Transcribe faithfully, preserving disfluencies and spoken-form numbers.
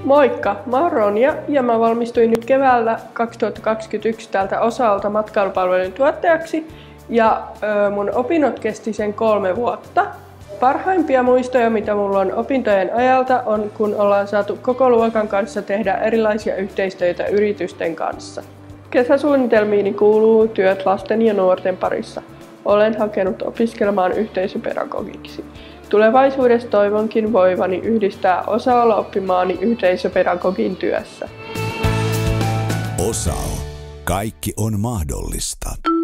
Moikka, mä oon Ronja ja mä valmistuin nyt keväällä kaksituhattakaksikymmentäyksi täältä Osalta matkailupalvelun tuottajaksi ja ö, mun opinnot kesti sen kolme vuotta. Parhaimpia muistoja, mitä mulla on opintojen ajalta, on kun ollaan saatu koko luokan kanssa tehdä erilaisia yhteistyötä yritysten kanssa. Kesäsuunnitelmiini kuuluu työt lasten ja nuorten parissa. Olen hakenut opiskelemaan yhteisöpedagogiksi. Tulevaisuudessa toivonkin voivani yhdistää Osao-oppimaani yhteisöpedagogin työssä. Osao. Kaikki on mahdollista.